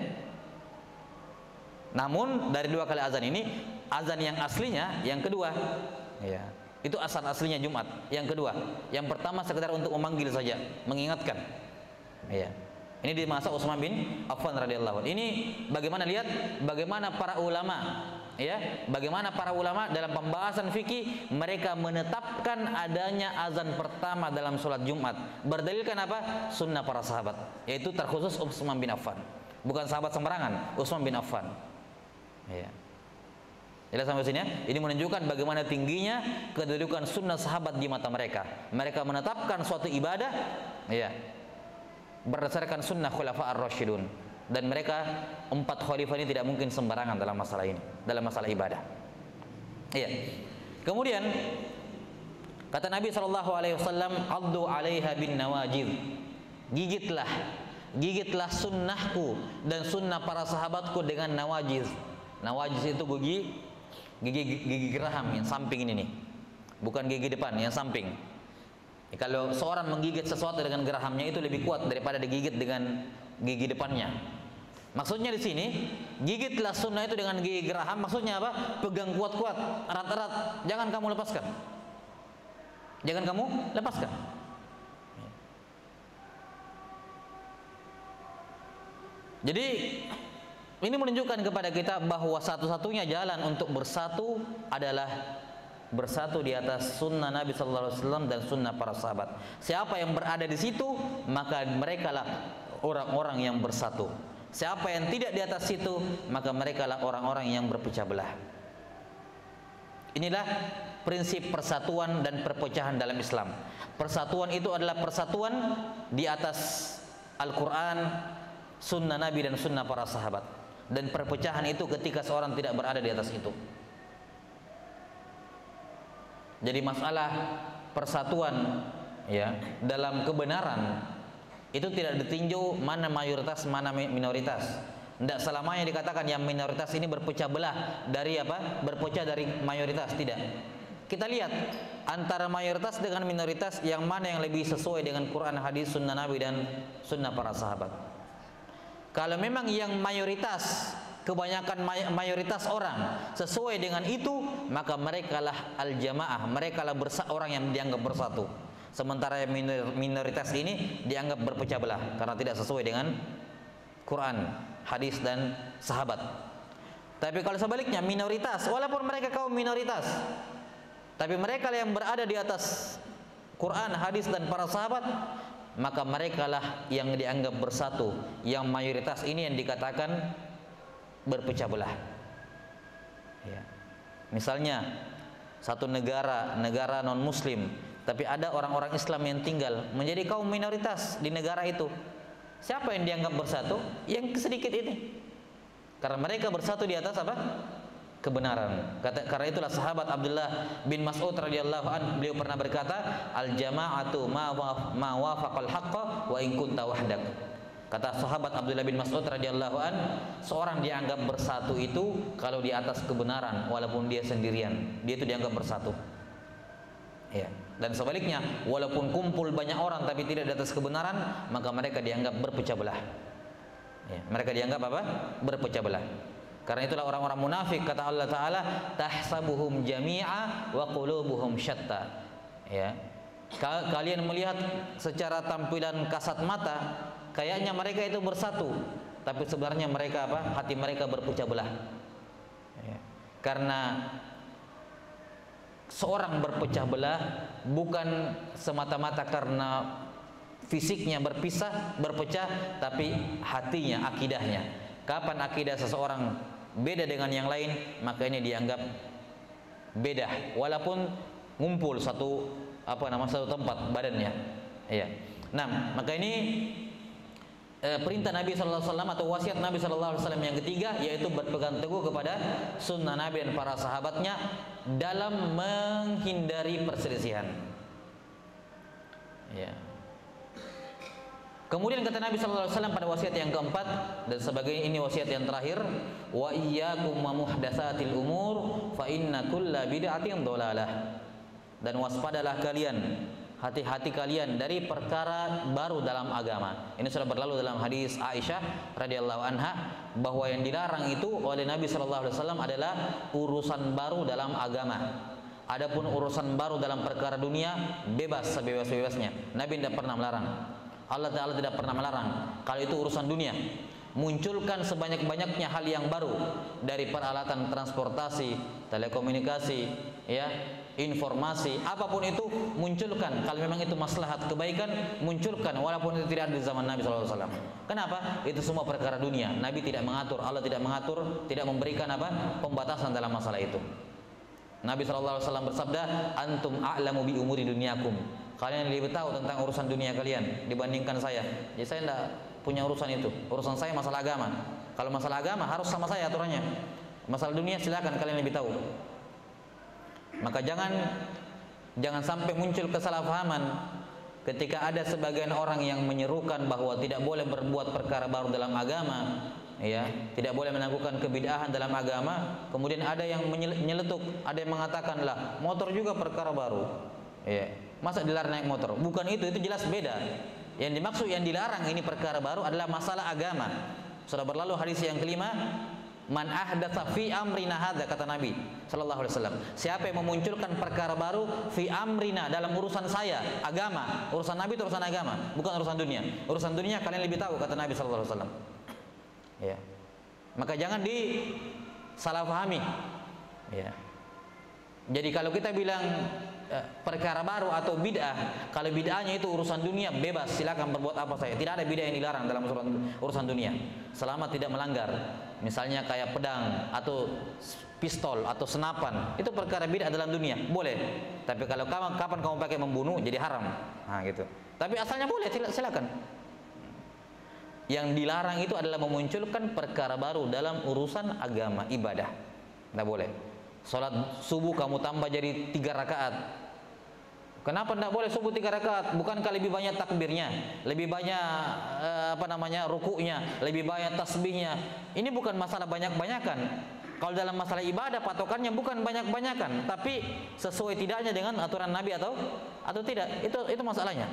Namun dari dua kali azan ini, azan yang aslinya yang kedua, ya, Itu asal aslinya Jumat. Yang kedua, yang pertama sekedar untuk memanggil saja, mengingatkan. Ya. Ini di masa Utsman bin Affan radhiyallahu anhu. Ini bagaimana, lihat bagaimana para ulama, ya, bagaimana para ulama dalam pembahasan fikih mereka menetapkan adanya azan pertama dalam sholat Jumat. Berdalilkan apa? Sunnah para sahabat, yaitu terkhusus Utsman bin Affan. Bukan sahabat sembarangan, Utsman bin Affan. Ya. Jelas sampai sini ya? Ini menunjukkan bagaimana tingginya kedudukan sunnah sahabat di mata mereka. Mereka menetapkan suatu ibadah, ya, berdasarkan sunnah khulafa ar-rasyidun, dan mereka empat khalifah ini tidak mungkin sembarangan dalam masalah ini, dalam masalah ibadah. Iya. Kemudian kata Nabi shallallahu alaihi wasallam, "Addu 'alaiha bin nawajid." Gigitlah, gigitlah sunnahku dan sunnah para sahabatku dengan nawajiz. Nawajiz itu gigi, gigi gigi geraham yang samping ini nih, bukan gigi depan, yang samping. Kalau seorang menggigit sesuatu dengan gerahamnya itu lebih kuat daripada digigit dengan gigi depannya. Maksudnya di sini, gigitlah sunnah itu dengan gigi geraham. Maksudnya apa? Pegang kuat-kuat, erat-erat. Jangan kamu lepaskan. Jangan kamu lepaskan. Jadi ini menunjukkan kepada kita bahwa satu-satunya jalan untuk bersatu adalah bersatu di atas sunnah Nabi Sallallahu Alaihi Wasallam dan sunnah para sahabat. Siapa yang berada di situ, maka merekalah orang-orang yang bersatu. Siapa yang tidak di atas situ, maka merekalah orang-orang yang berpecah belah. Inilah prinsip persatuan dan perpecahan dalam Islam. Persatuan itu adalah persatuan di atas Al-Quran, sunnah Nabi dan sunnah para sahabat. Dan perpecahan itu ketika seorang tidak berada di atas itu. Jadi masalah persatuan, ya, dalam kebenaran itu tidak ditinjau mana mayoritas mana minoritas. Tidak selamanya dikatakan yang minoritas ini berpecah belah dari apa? Berpecah dari mayoritas, tidak. Kita lihat antara mayoritas dengan minoritas yang mana yang lebih sesuai dengan Quran, hadis, sunnah Nabi dan sunnah para sahabat. Kalau memang yang mayoritas, kebanyakan mayoritas orang sesuai dengan itu, maka merekalah al-jamaah, merekalah bersa orang yang dianggap bersatu. Sementara yang minoritas ini dianggap berpecah belah karena tidak sesuai dengan Quran, hadis dan sahabat. Tapi kalau sebaliknya minoritas, walaupun mereka kaum minoritas, tapi mereka yang berada di atas Quran, hadis dan para sahabat, maka merekalah yang dianggap bersatu. Yang mayoritas ini yang dikatakan berpecah belah. Ya. Misalnya satu negara, negara non muslim, tapi ada orang-orang Islam yang tinggal menjadi kaum minoritas di negara itu. Siapa yang dianggap bersatu? Yang sedikit ini. Karena mereka bersatu di atas apa? Kebenaran. Kata, karena itulah sahabat Abdullah bin Mas'ud radhiyallahu anhu, beliau pernah berkata, "Al-jama'atu ma ma wafaqal haqqa wa in kunta wahdak." Kata sahabat Abdullah bin Mas'ud radhiyallahu an, seorang dianggap bersatu itu kalau di atas kebenaran walaupun dia sendirian, dia itu dianggap bersatu. Ya. Dan sebaliknya, walaupun kumpul banyak orang tapi tidak di atas kebenaran, maka mereka dianggap berpecah belah. Ya. Mereka dianggap apa? Berpecah belah. Karena itulah orang-orang munafik, kata Allah Taala, tahsabuhum jami'a wa qulubuhum syatta. Ya. Kalian melihat secara tampilan kasat mata, kayaknya mereka itu bersatu, tapi sebenarnya mereka apa? Hati mereka berpecah belah. Ya. Karena seorang berpecah belah bukan semata-mata karena fisiknya berpisah, berpecah, tapi hatinya, akidahnya. Kapan akidah seseorang beda dengan yang lain, maka ini dianggap beda, walaupun ngumpul satu apa nama satu tempat badannya. Ya. Nah, maka ini e, perintah Nabi Sallallahu Alaihi Wasallam atau wasiat Nabi Sallallahu Alaihi Wasallam yang ketiga, yaitu berpegang teguh kepada sunnah Nabi dan para sahabatnya dalam menghindari perselisihan. Ya. Kemudian kata Nabi Sallallahu Alaihi Wasallam pada wasiat yang keempat, dan sebagai ini wasiat yang terakhir, wa iyyakum wa muhdatsatil umur fa inna kulla bid'atin dhalalah. Dan waspadalah kalian, hati-hati kalian dari perkara baru dalam agama. Ini sudah berlalu dalam hadis Aisyah radhiyallahu anha, bahwa yang dilarang itu oleh Nabi Sallallahu Alaihi Wasallam adalah urusan baru dalam agama. Adapun urusan baru dalam perkara dunia, bebas sebebas-bebasnya. Nabi tidak pernah melarang. Allah Ta'ala tidak pernah melarang. Kalau itu urusan dunia, munculkan sebanyak-banyaknya hal yang baru dari peralatan transportasi, telekomunikasi, ya, informasi, apapun itu munculkan. Kalau memang itu maslahat kebaikan, munculkan walaupun itu tidak ada di zaman Nabi shallallahu alaihi wasallam. Kenapa? Itu semua perkara dunia. Nabi tidak mengatur, Allah tidak mengatur, tidak memberikan apa? Pembatasan dalam masalah itu. Nabi shallallahu alaihi wasallam bersabda, antum a'lamu bi umuri dunyakum. Kalian lebih tahu tentang urusan dunia kalian dibandingkan saya. Jadi saya tidak punya urusan itu. Urusan saya masalah agama. Kalau masalah agama harus sama saya aturannya. Masalah dunia silakan kalian lebih tahu. Maka jangan jangan sampai muncul kesalahpahaman ketika ada sebagian orang yang menyerukan bahwa tidak boleh berbuat perkara baru dalam agama, ya, tidak boleh melakukan kebid'ahan dalam agama. Kemudian ada yang menyeletuk, ada yang mengatakan lah motor juga perkara baru, ya, masa dilarang naik motor? Bukan itu, itu jelas beda. Yang dimaksud yang dilarang ini perkara baru adalah masalah agama. Sudah berlalu hadis yang kelima, man ahdatsa fi amrina hadza, kata Nabi sallallahu alaihi wasallam, siapa yang memunculkan perkara baru fi amrina, dalam urusan saya, agama. Urusan Nabi itu urusan agama, bukan urusan dunia. Urusan dunia kalian lebih tahu, kata Nabi sallallahu alaihi wasallam. Ya. Maka jangan disalahpahami. Ya. Jadi kalau kita bilang eh, perkara baru atau bid'ah, kalau bid'ahnya itu urusan dunia, bebas, silakan berbuat apa saja. Tidak ada bid'ah yang dilarang dalam urusan, urusan dunia, selama tidak melanggar. Misalnya kayak pedang atau pistol atau senapan, itu perkara bid'ah dalam dunia, boleh. Tapi kalau kapan, kapan kamu pakai membunuh, jadi haram. Nah, gitu. Tapi asalnya boleh, silakan. Yang dilarang itu adalah memunculkan perkara baru dalam urusan agama, ibadah. Tidak boleh. Salat subuh kamu tambah jadi tiga rakaat. Kenapa tidak boleh subuh tiga rakaat? Bukankah lebih banyak takbirnya, lebih banyak eh, apa namanya rukuknya, lebih banyak tasbihnya? Ini bukan masalah banyak-banyakan. Kalau dalam masalah ibadah patokannya bukan banyak-banyakan, tapi sesuai tidaknya dengan aturan Nabi atau atau tidak. Itu itu masalahnya.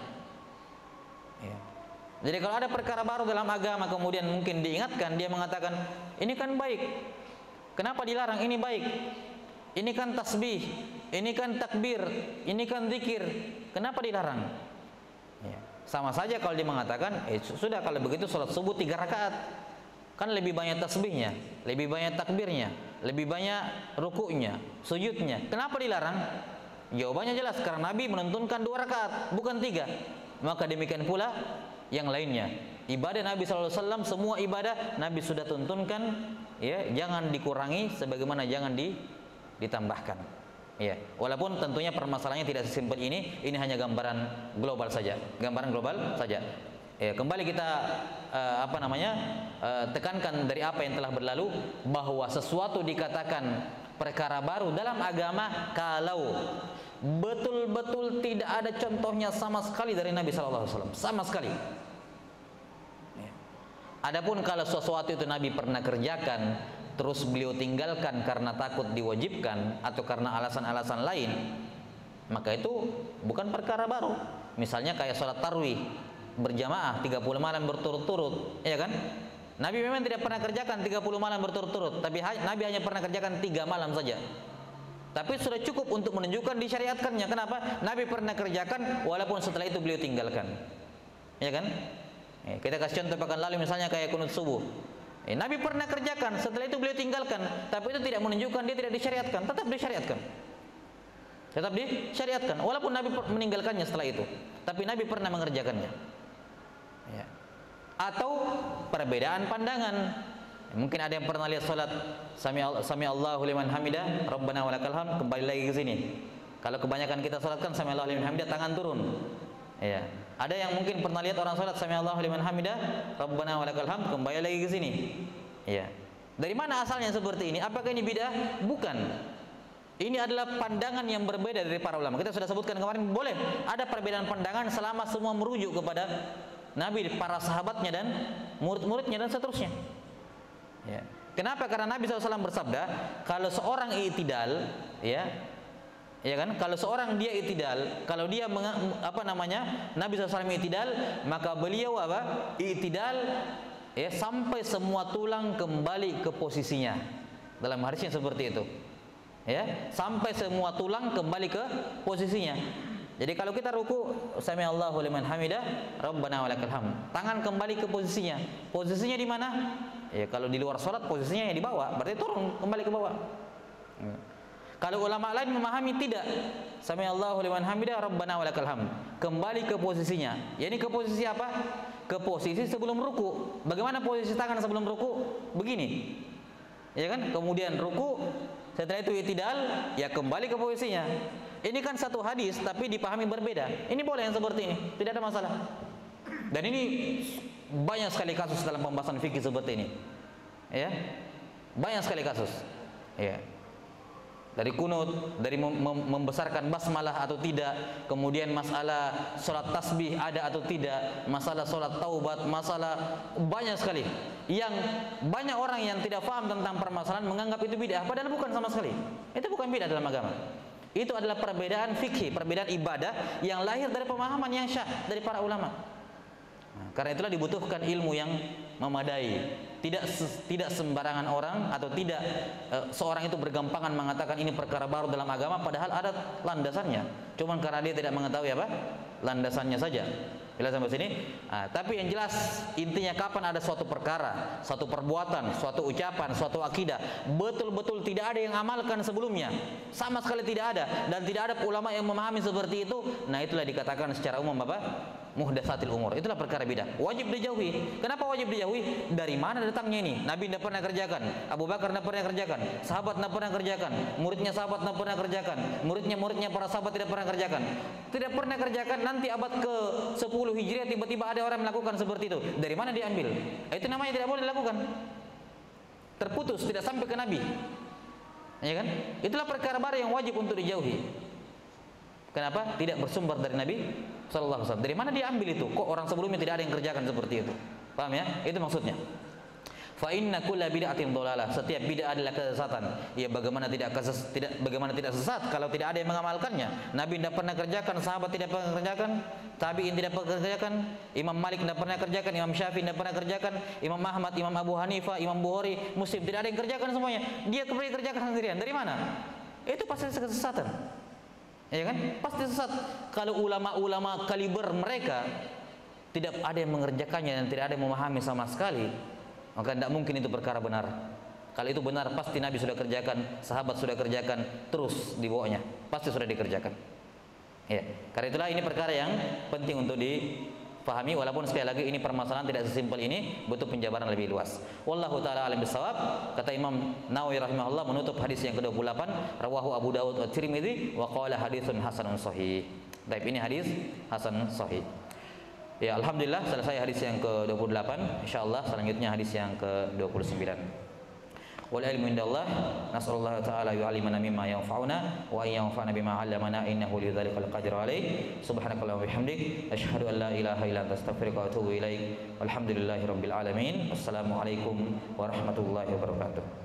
Ya. Jadi kalau ada perkara baru dalam agama kemudian mungkin diingatkan, dia mengatakan ini kan baik. Kenapa dilarang? Ini baik. Ini kan tasbih, ini kan takbir, ini kan zikir. Kenapa dilarang? Ya. Sama saja kalau dia mengatakan, eh, sudah kalau begitu sholat subuh tiga rakaat, kan lebih banyak tasbihnya, lebih banyak takbirnya, lebih banyak rukuknya, sujudnya. Kenapa dilarang? Jawabannya jelas, karena Nabi menuntunkan dua rakaat, bukan tiga. Maka demikian pula yang lainnya. Ibadah Nabi shallallahu alaihi wasallam, semua ibadah Nabi sudah tuntunkan, ya, jangan dikurangi sebagaimana jangan di ditambahkan. Ya, walaupun tentunya permasalahannya tidak sesimpel ini, ini hanya gambaran global saja, gambaran global saja. Ya, kembali kita uh, apa namanya uh, tekankan dari apa yang telah berlalu, bahwa sesuatu dikatakan perkara baru dalam agama kalau betul-betul tidak ada contohnya sama sekali dari Nabi shallallahu alaihi wasallam, sama sekali. Ya. Adapun kalau sesuatu itu Nabi pernah kerjakan, terus beliau tinggalkan karena takut diwajibkan atau karena alasan-alasan lain, maka itu bukan perkara baru. Misalnya kayak sholat tarwih berjamaah tiga puluh malam berturut-turut, ya kan? Nabi memang tidak pernah kerjakan tiga puluh malam berturut-turut, tapi Nabi hanya pernah kerjakan tiga malam saja. Tapi sudah cukup untuk menunjukkan disyariatkannya. Kenapa? Nabi pernah kerjakan walaupun setelah itu beliau tinggalkan, ya kan? Eh, kita kasih contoh pekan lalu misalnya kayak kunut subuh. Eh, Nabi pernah kerjakan, setelah itu beliau tinggalkan, tapi itu tidak menunjukkan dia tidak disyariatkan, tetap disyariatkan. Tetap disyariatkan, walaupun Nabi meninggalkannya setelah itu, tapi Nabi pernah mengerjakannya. Ya. Atau perbedaan pandangan. Mungkin ada yang pernah lihat salat Sami Allahu liman hamidah, Rabbana walakal hamd, kembali lagi ke sini. Kalau kebanyakan kita salat kan Sami Allahu liman hamidah, tangan turun. Ya. Ada yang mungkin pernah lihat orang salat Sami Allahu liman hamidah, Rabbana walakal hamd, kembali lagi ke sini. Ya. Dari mana asalnya seperti ini? Apakah ini bid'ah? Bukan. Ini adalah pandangan yang berbeda dari para ulama. Kita sudah sebutkan kemarin, boleh ada perbedaan pandangan selama semua merujuk kepada Nabi, para sahabatnya dan murid-muridnya dan seterusnya. Ya. Kenapa? Karena Nabi shallallahu alaihi wasallam bersabda, kalau seorang i'tidal, ya, ya kan? Kalau seorang dia i'tidal, kalau dia menga, apa namanya, Nabi shallallahu alaihi wasallam i'tidal, maka beliau apa? I'tidal, ya, sampai semua tulang kembali ke posisinya. Dalam hadisnya seperti itu. Ya, sampai semua tulang kembali ke posisinya. Jadi kalau kita ruku, sami Allahu liman hamidah, Rabbana walakal hamd. Tangan kembali ke posisinya. Posisinya di mana? Ya, kalau di luar salat posisinya ya di bawah, berarti turun kembali ke bawah. Ya. Kalau ulama lain memahami tidak, sami Allahu liman hamidah, Rabbana walakal hamd. Kembali ke posisinya. Ya, ini ke posisi apa? Ke posisi sebelum ruku. Bagaimana posisi tangan sebelum ruku? Begini. Ya kan? Kemudian ruku, setelah itu i'tidal, ya kembali ke posisinya. Ini kan satu hadis tapi dipahami berbeda. Ini boleh yang seperti ini, tidak ada masalah. Dan ini banyak sekali kasus dalam pembahasan fikih seperti ini. Ya. Banyak sekali kasus. Ya. Dari kunut, dari mem mem membesarkan basmalah atau tidak, kemudian masalah salat tasbih ada atau tidak, masalah salat taubat, masalah banyak sekali. Yang banyak orang yang tidak paham tentang permasalahan menganggap itu bid'ah, padahal bukan sama sekali. Itu bukan bid'ah dalam agama. Itu adalah perbedaan fikih, perbedaan ibadah yang lahir dari pemahaman yang syah dari para ulama. Nah, karena itulah dibutuhkan ilmu yang memadai. Tidak tidak sembarangan orang atau tidak e, seorang itu bergampangan mengatakan ini perkara baru dalam agama padahal ada landasannya. Cuman karena dia tidak mengetahui apa? Landasannya saja. Jelas sampai sini? Nah, tapi yang jelas intinya kapan ada suatu perkara, suatu perbuatan, suatu ucapan, suatu akidah betul-betul tidak ada yang amalkan sebelumnya, sama sekali tidak ada, dan tidak ada ulama yang memahami seperti itu, nah itulah dikatakan secara umum apa? Muhdatsatil umur. Itulah perkara bidah. Wajib dijauhi. Kenapa wajib dijauhi? Dari mana datangnya ini? Nabi tidak pernah kerjakan, Abu Bakar tidak pernah kerjakan, sahabat tidak pernah kerjakan, muridnya sahabat tidak pernah kerjakan, muridnya muridnya para sahabat tidak pernah kerjakan. Tidak pernah kerjakan, nanti abad ke sepuluh Hijriah tiba-tiba ada orang melakukan seperti itu. Dari mana diambil? Itu namanya tidak boleh dilakukan. Terputus, tidak sampai ke Nabi. Ya kan? Itulah perkara baru yang wajib untuk dijauhi. Kenapa? Tidak bersumber dari Nabi sallallahu alaihi wasallam. Dari mana diambil itu? Kok orang sebelumnya tidak ada yang kerjakan seperti itu? Paham ya? Itu maksudnya. Fa inna kulla bid'atin dhalalah. Setiap bid'ah adalah kesesatan. Ya bagaimana tidak keses, tidak bagaimana tidak sesat kalau tidak ada yang mengamalkannya? Nabi tidak pernah kerjakan, sahabat tidak pernah kerjakan, tabi'in tidak pernah kerjakan, Imam Malik tidak pernah kerjakan, Imam Syafi'i tidak pernah kerjakan, Imam Ahmad, Imam Abu Hanifah, Imam Bukhari, Muslim tidak ada yang kerjakan semuanya. Dia kembali kerjakan sendirian. Dari mana? Itu pasti kesesatan. Ya kan? Pasti sesat. Kalau ulama-ulama kaliber mereka tidak ada yang mengerjakannya dan tidak ada yang memahami sama sekali, maka tidak mungkin itu perkara benar. Kalau itu benar, pasti Nabi sudah kerjakan, sahabat sudah kerjakan, terus dibawanya, pasti sudah dikerjakan. Ya, karena itulah ini perkara yang penting untuk dipahami. Walaupun sekali lagi ini permasalahan tidak sesimpel ini, butuh penjabaran lebih luas. Wallahu taala alim bisawab. Kata Imam Nawawi rahimahullah menutup hadis yang ke dua puluh delapan, rawahu Abu Dawud wa Tirmidzi wa qala haditsun hasanun sahih. Baik, ini hadis hasan sahih. Ya, alhamdulillah selesai hadis yang ke dua puluh delapan. Insyaallah selanjutnya hadis yang ke dua puluh sembilan. Wal ilmu indallah, nasallallahu ta'ala yu'allimana mimma yanfa'una wa yanfa'na bima 'allamana innahu lidzalikal qadir alaih. Subhanakallahumma wa bihamdik asyhadu an la ilaha illa anta astaghfiruka wa atubu ilaik. Walhamdulillahirabbil alamin. Assalamualaikum warahmatullahi wabarakatuh.